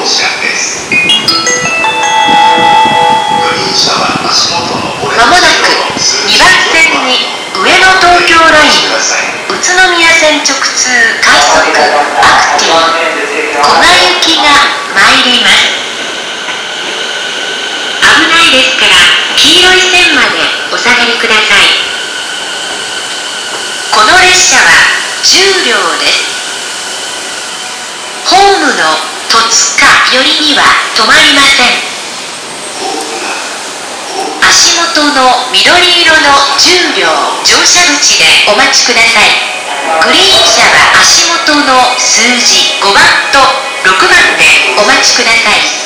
車です。グリーン車は足元のオレンジ色の 2番線に上野東京ライン宇都宮線直通快速アクティブ粉雪が参ります。危ないですから黄色い線までお下がりください。この列車は10両です。ホームの戸塚寄りには止まりません。足元の緑色の10両乗車口でお待ちください。グリーン車は足元の数字5番と6番でお待ちください。